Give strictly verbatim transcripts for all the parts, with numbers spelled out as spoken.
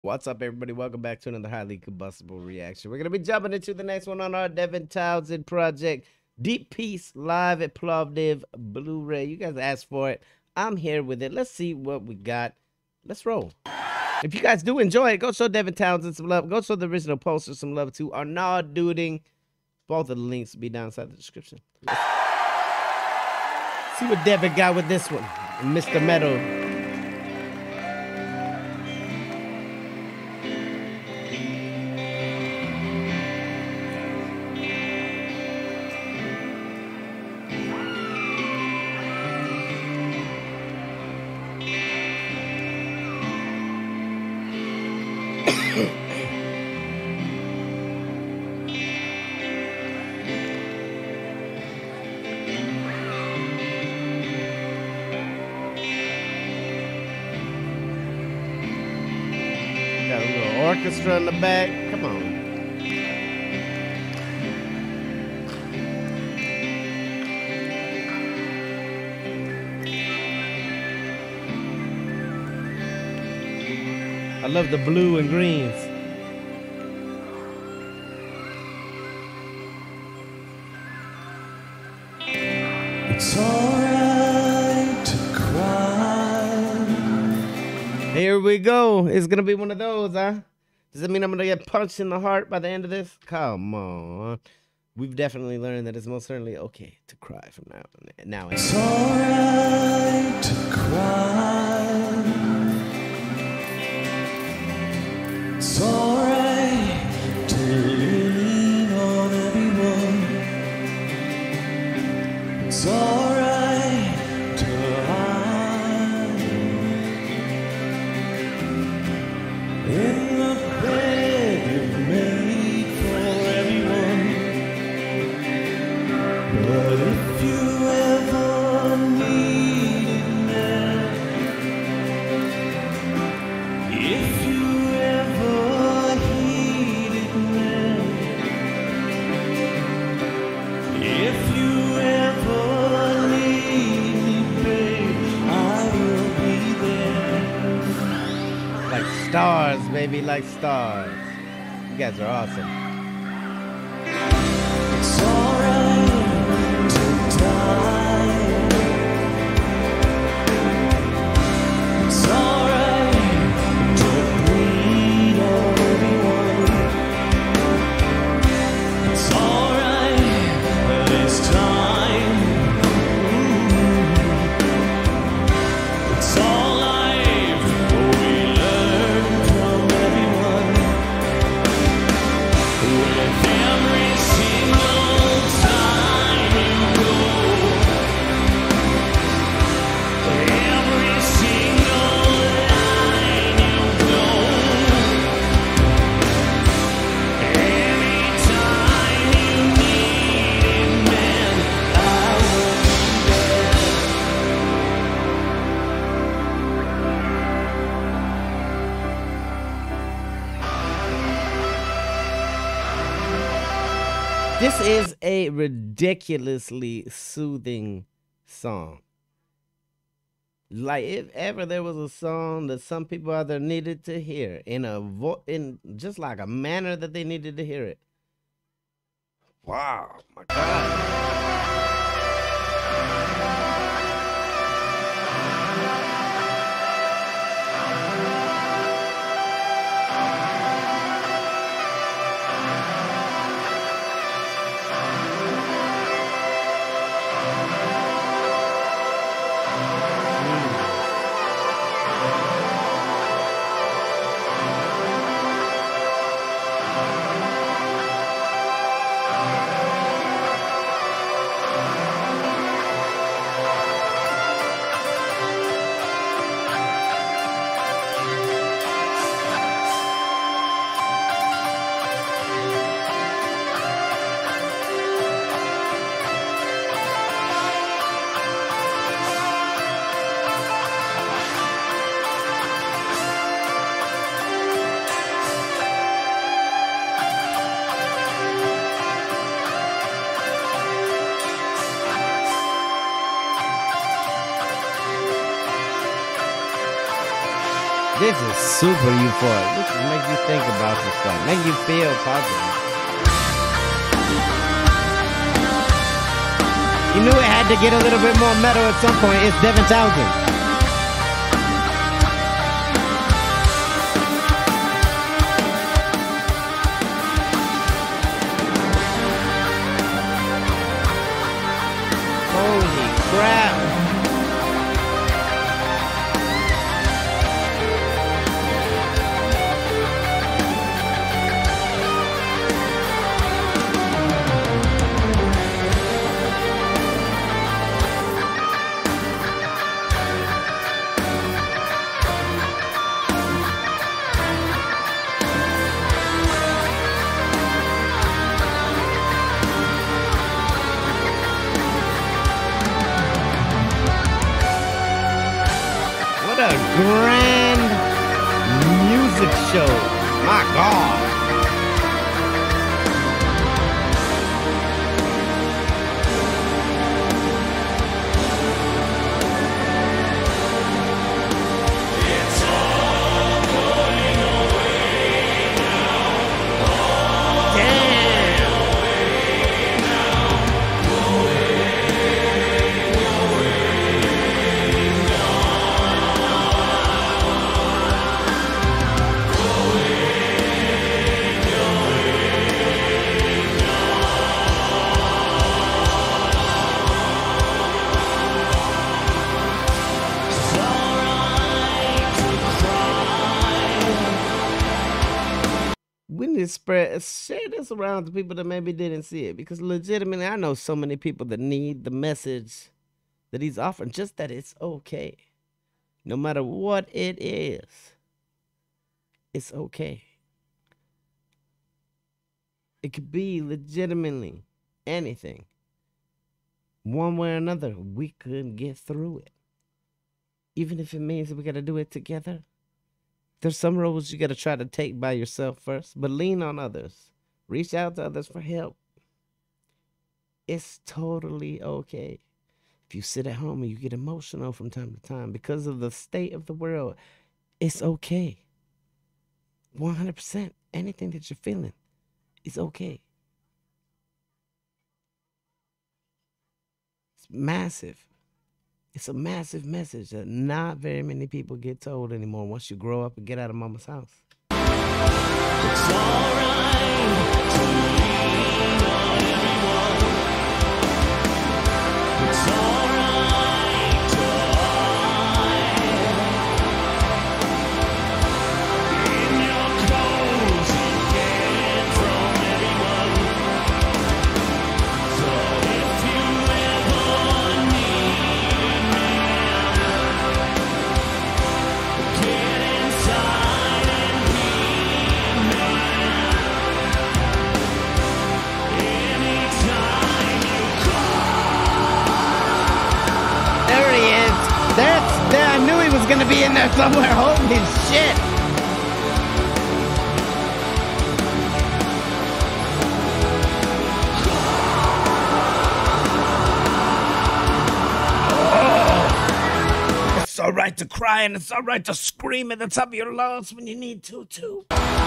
What's up, everybody? Welcome back to another highly combustible reaction. We're going to be jumping into the next one on our Devin Townsend project, Deep Peace, live at Plovdiv Blu-ray. You guys asked for it. I'm here with it. Let's see what we got. Let's roll. If you guys do enjoy it, go show Devin Townsend some love. Go show the original poster some love too. Arnaud Duding. Both of the links will be down inside the description. Let's see what Devin got with this one. Mister Metal. Got a little orchestra in the back. Come on. I love the blue and greens. It's alright to cry. Here we go. It's gonna be one of those, huh? Does that mean I'm gonna get punched in the heart by the end of this? Come on. We've definitely learned that it's most certainly okay to cry from now on. Now It's alright to cry. It's alright to lean on everyone. It's alright to hide in the bed you've made for everyone. But if you ever needed me, if you ever heeded me, if you ever need me, babe, I will be there. like stars, baby, like stars. You guys are awesome. It's alright to die. It's alright to bleed on everyone. It's alright this time. It's all life we learn from everyone. With every single time you go, every single line you go, anytime you need it, man, I will be This is a ridiculously soothing song. Like, if ever there was a song that some people out there needed to hear in a vo in just like a manner that they needed to hear it. Wow, my God. This is super euphoric. This will make you think about this stuff. Make you feel positive. You knew it had to get a little bit more metal at some point. It's Devin Townsend. Holy crap. A grand music show. My God. It's all going away now. Damn. Away now. Away, away We need to spread, share this around to people that maybe didn't see it, because legitimately, I know so many people that need the message that he's offering, just that it's okay. No matter what it is, it's okay. It could be legitimately anything. One way or another, we could get through it. Even if it means that we got to do it together. There's some roads you got to try to take by yourself first, but lean on others. Reach out to others for help. It's totally okay. If you sit at home and you get emotional from time to time because of the state of the world, it's okay. one hundred percent. Anything that you're feeling is okay. It's massive. It's a massive message that not very many people get told anymore once you grow up and get out of mama's house. It's alright to lean on anyone. It's alright to hide in your clothes and get from anyone. So if you ever need a man, get inside and be a man. Anytime you call. There he is. That's there. I knew he was gonna be in there somewhere. Holy shit. Oh. It's all right to cry and it's all right to scream at the top of your lungs when you need to too.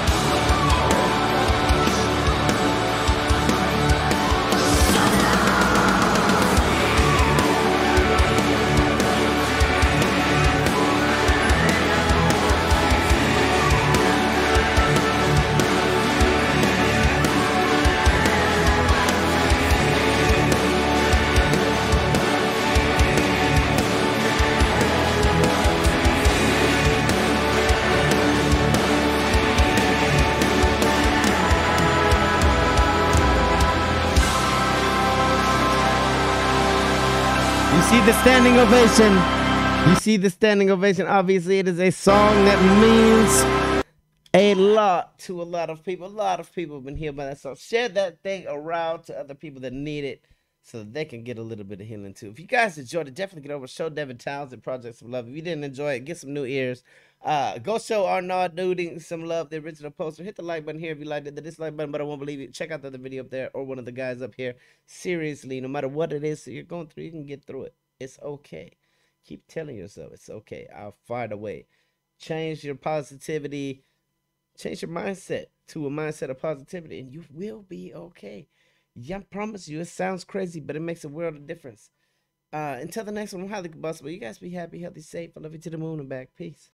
You see the standing ovation. You see the standing ovation. Obviously, it is a song that means a lot to a lot of people. A lot of people have been healed by that song. Share that thing around to other people that need it so that they can get a little bit of healing too. If you guys enjoyed it, definitely get over. Show Devin Townsend Projects of Love. If you didn't enjoy it, get some new ears. Uh, go show Arnaud Nuding some love, the original poster. Hit the like button here if you liked it, the dislike button, but I won't believe you. Check out the other video up there or one of the guys up here. Seriously, no matter what it is that you're going through, you can get through it. It's okay. Keep telling yourself it's okay. I'll find a way. change your positivity, change your mindset to a mindset of positivity, and you will be okay. Yeah, I promise you, it sounds crazy, but it makes a world of difference. Uh, until the next one, I'm highly combustible. You guys be happy, healthy, safe. I love you to the moon and back. Peace.